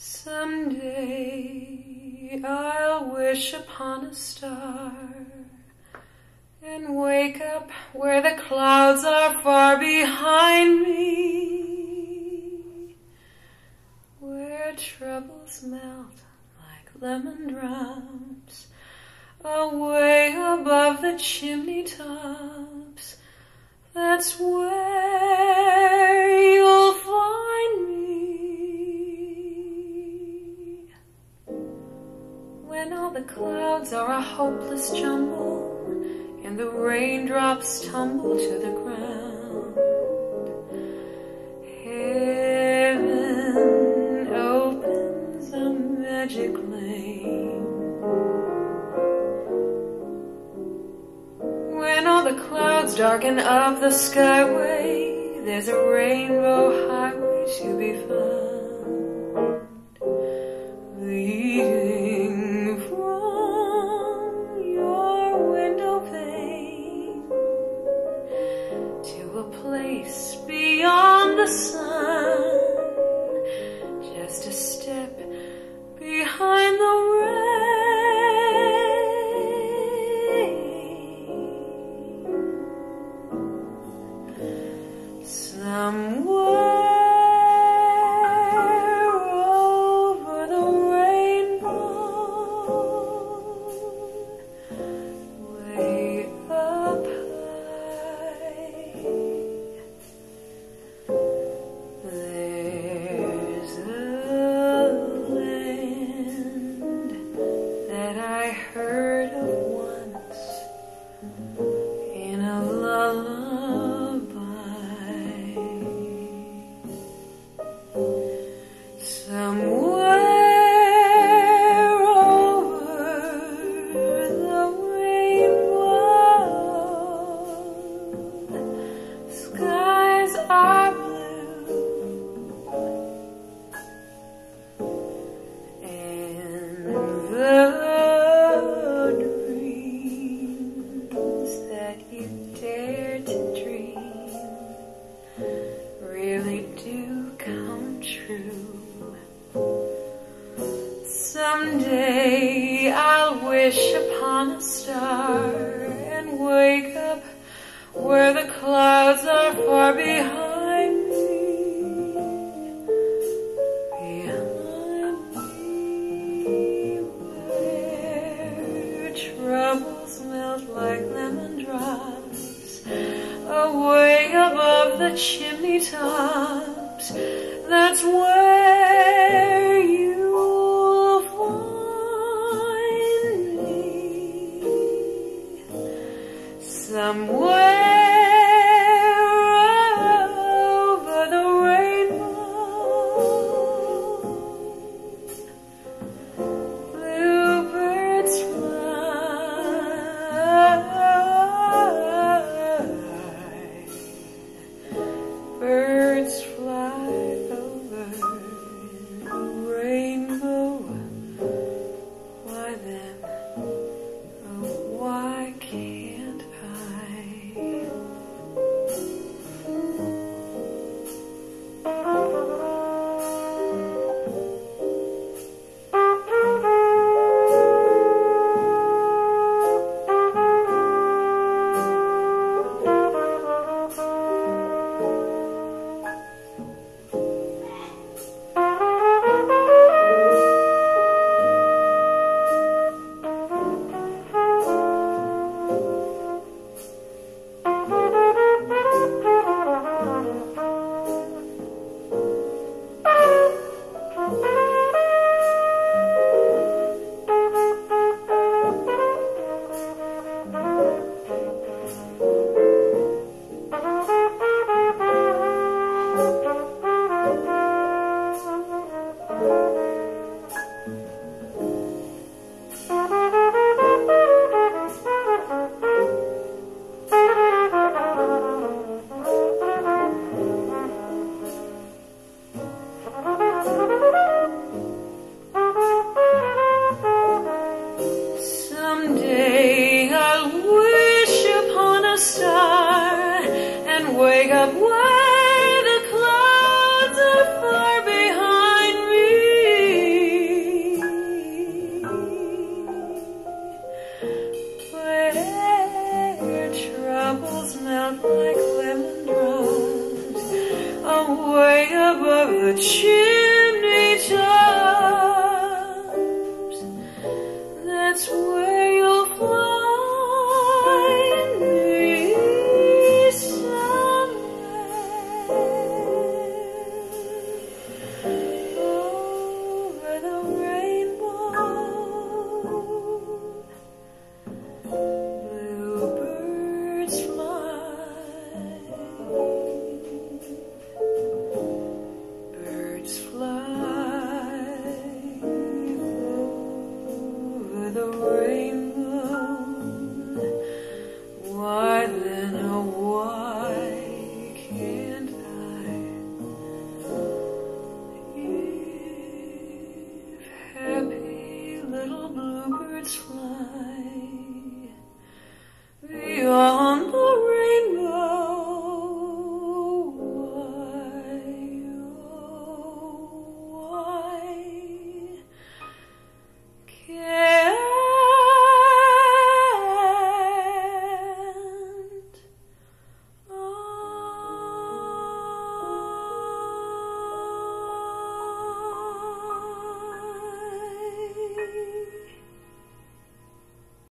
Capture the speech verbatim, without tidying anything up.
Someday I'll wish upon a star and wake up where the clouds are far behind me, where troubles melt like lemon drops away above the chimney tops. That's where you'll find me. When all the clouds are a hopeless jumble and the raindrops tumble to the ground, heaven opens a magic lane. When all the clouds darken up the skyway, there's a rainbow highway to be found, leading from your window pane to a place beyond the sun, just a step behind the rain. Somewhere over the rainbow, way up high, there's a land that I heard of once in a lullaby. Somewhere over the rainbow, skies are blue, and the dreams that you dare to dream really do come true. Someday I'll wish upon a star and wake up where the clouds are far behind me, behind me, where troubles melt like lemon drops away above the chimney tops. That's where you'll find me. Somewhere over the rainbow, bluebirds fly, birds fly over the rainbow. Why then, oh, why can't I? Thank you.